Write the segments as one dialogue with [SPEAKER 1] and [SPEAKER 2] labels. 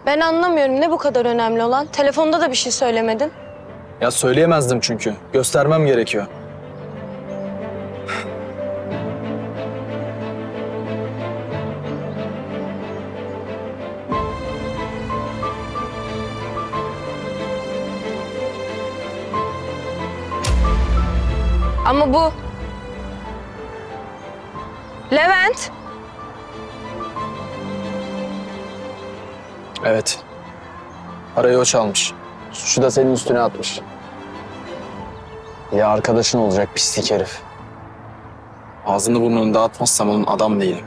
[SPEAKER 1] Ben anlamıyorum, ne bu kadar önemli olan? Telefonda da bir şey söylemedin.
[SPEAKER 2] Ya söyleyemezdim çünkü. Göstermem gerekiyor.
[SPEAKER 1] Ama bu... Levent!
[SPEAKER 2] Evet. Parayı o çalmış. Suçu da senin üstüne atmış. Ya arkadaşın olacak pislik herif. Ağzını burnunu dağıtmazsam onun adam değilim.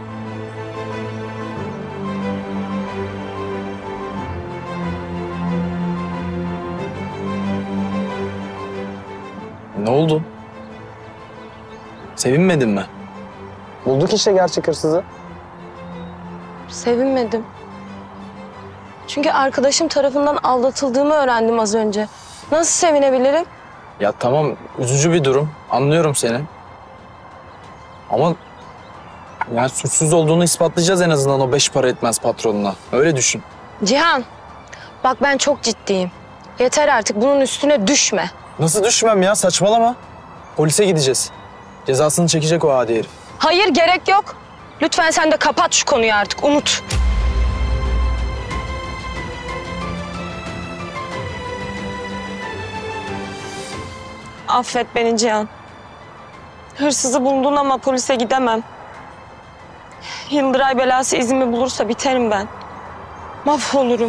[SPEAKER 2] Ne oldu? Sevinmedin mi? Bulduk işte gerçek hırsızı.
[SPEAKER 1] Sevinmedim. Çünkü arkadaşım tarafından aldatıldığımı öğrendim az önce. Nasıl sevinebilirim?
[SPEAKER 2] Ya tamam, üzücü bir durum. Anlıyorum seni. Ama yani suçsuz olduğunu ispatlayacağız en azından o 5 para etmez patronuna. Öyle düşün.
[SPEAKER 1] Cihan, bak ben çok ciddiyim. Yeter artık, bunun üstüne düşme.
[SPEAKER 2] Nasıl düşmem ya? Saçmalama. Polise gideceğiz. Cezasını çekecek o adi herif.
[SPEAKER 1] Hayır, gerek yok. Lütfen sen de kapat şu konuyu artık, unut. Affet beni Cihan. Hırsızı buldun ama polise gidemem. Yıldıray belası izimi bulursa biterim ben. Mahvolurum.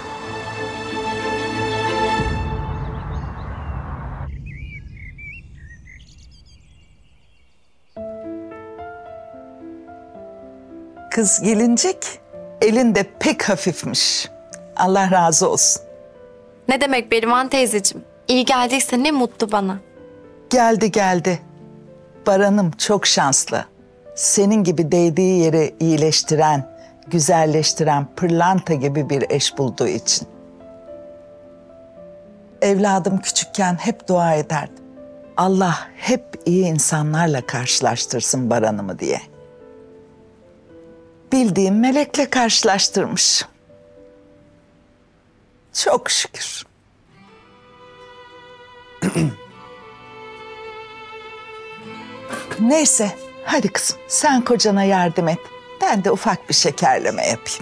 [SPEAKER 3] Kız gelincik, elin de pek hafifmiş. Allah razı olsun.
[SPEAKER 4] Ne demek Berivan teyzeciğim? İyi geldiyse ne mutlu bana.
[SPEAKER 3] Geldi geldi. Baran'ım çok şanslı. Senin gibi değdiği yeri iyileştiren, güzelleştiren pırlanta gibi bir eş bulduğu için. Evladım küçükken hep dua ederdim. Allah hep iyi insanlarla karşılaştırsın Baran'ımı diye. Bildiğim melekle karşılaştırmış. Çok şükür. Neyse, hadi kızım sen kocana yardım et. Ben de ufak bir şekerleme yapayım.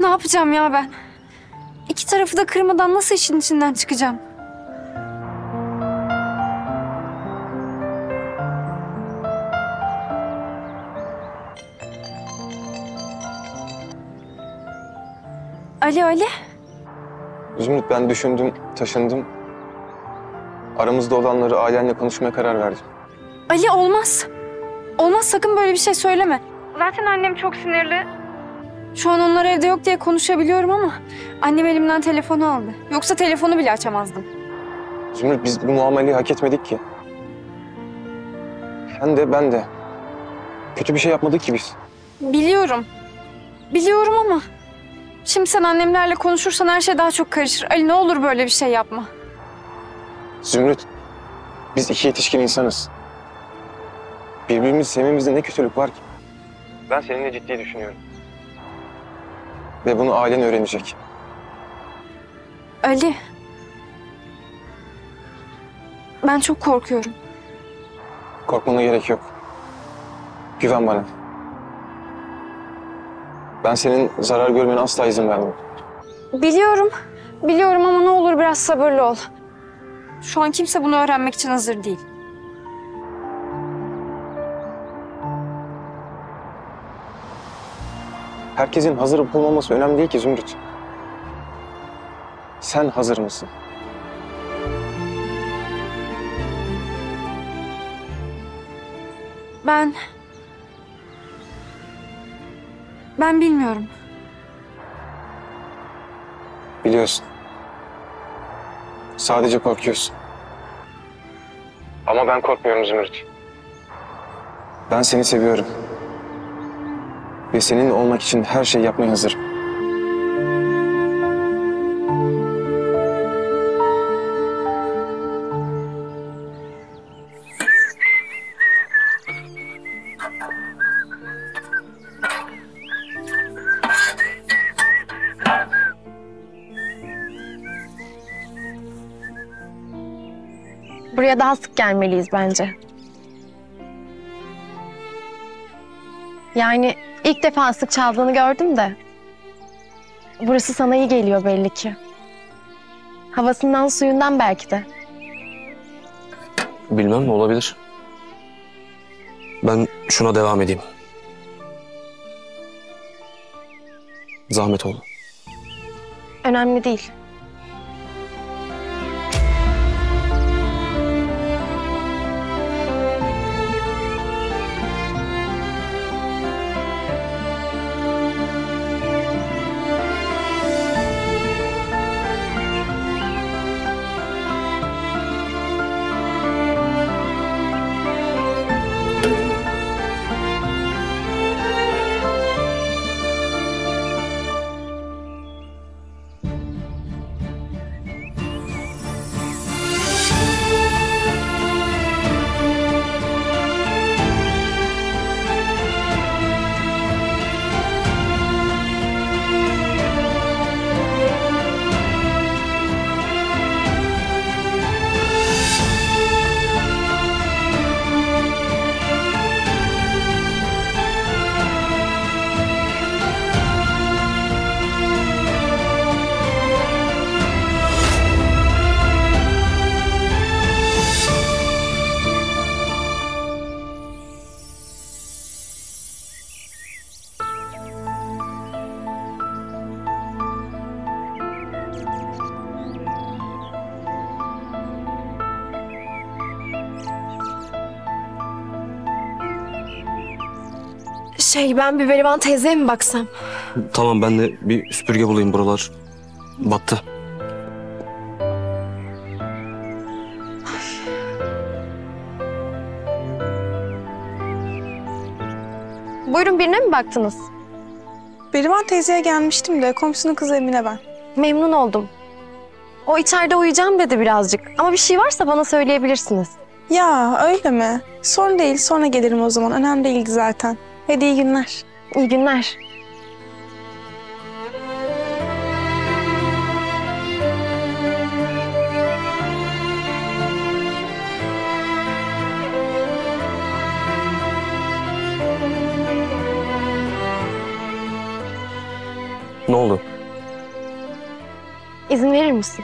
[SPEAKER 5] yapacağım ya ben? İki tarafı da kırmadan nasıl işin içinden çıkacağım? Ali.
[SPEAKER 6] Zümrüt, ben düşündüm, taşındım. Aramızda olanları ailenle konuşmaya karar verdim.
[SPEAKER 5] Ali olmaz. Olmaz, sakın böyle bir şey söyleme. Zaten annem çok sinirli. Şu an onlar evde yok diye konuşabiliyorum ama annem elimden telefonu aldı. Yoksa telefonu bile açamazdım.
[SPEAKER 6] Zümrüt, biz bu muameleyi hak etmedik ki. Sen de ben de. Kötü bir şey yapmadık ki biz.
[SPEAKER 5] Biliyorum. Biliyorum ama şimdi sen annemlerle konuşursan her şey daha çok karışır. Ali ne olur böyle bir şey yapma.
[SPEAKER 6] Zümrüt, biz iki yetişkin insanız. Birbirimizi sevmemizde ne kötülük var ki? Ben seninle ciddi düşünüyorum. Ve bunu ailen öğrenecek.
[SPEAKER 5] Ali. Ben çok korkuyorum.
[SPEAKER 6] Korkmana gerek yok. Güven bana. Ben senin zarar görmene asla izin vermem.
[SPEAKER 5] Biliyorum. Biliyorum ama ne olur biraz sabırlı ol. Şu an kimse bunu öğrenmek için hazır değil.
[SPEAKER 6] Herkesin hazır olup olmaması önemli değil ki Zümrüt. Sen hazır mısın?
[SPEAKER 5] Ben bilmiyorum.
[SPEAKER 6] Biliyorsun. Sadece korkuyorsun. Ama ben korkmuyorum Zümrüt. Ben seni seviyorum. Ve seninle olmak için her şeyi yapmaya hazırım.
[SPEAKER 1] Buraya daha sık gelmeliyiz bence. Yani ilk defa sık çaldığını gördüm de. Burası sana iyi geliyor belli ki. Havasından, suyundan belki de.
[SPEAKER 7] Bilmem, olabilir. Ben şuna devam edeyim. Zahmet oldu.
[SPEAKER 1] Önemli değil. Ben bir Berivan teyzeye mi baksam?
[SPEAKER 7] Tamam, ben de bir süpürge bulayım, buralar battı.
[SPEAKER 1] Buyurun, birine mi baktınız?
[SPEAKER 8] Berivan teyzeye gelmiştim de komşunun kızı Emine ben.
[SPEAKER 1] Memnun oldum. O içeride uyuyacağım dedi birazcık. Ama bir şey varsa bana söyleyebilirsiniz.
[SPEAKER 8] Ya öyle mi? Sorun değil, sonra gelirim o zaman. Önemli değildi zaten. Hadi iyi günler.
[SPEAKER 1] İyi günler.
[SPEAKER 7] Ne oldu?
[SPEAKER 1] İzin verir misin?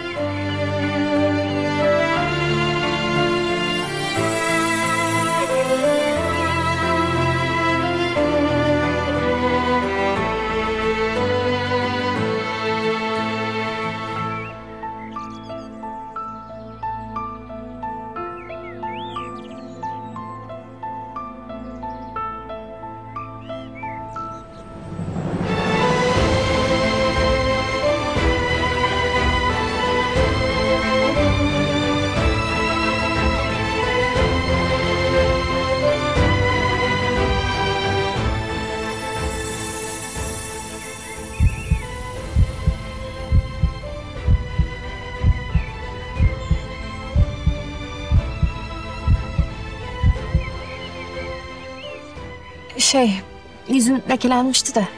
[SPEAKER 1] Yüzüm lekelenmişti de.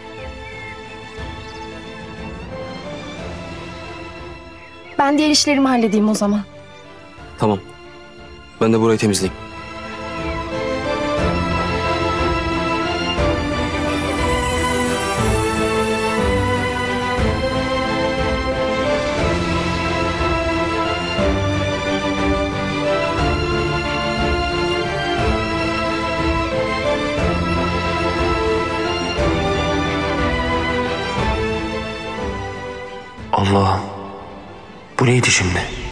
[SPEAKER 1] Ben diğer işlerimi halledeyim o zaman.
[SPEAKER 7] Tamam. Ben de burayı temizleyeyim.
[SPEAKER 9] Allah'ım, bu neydi şimdi?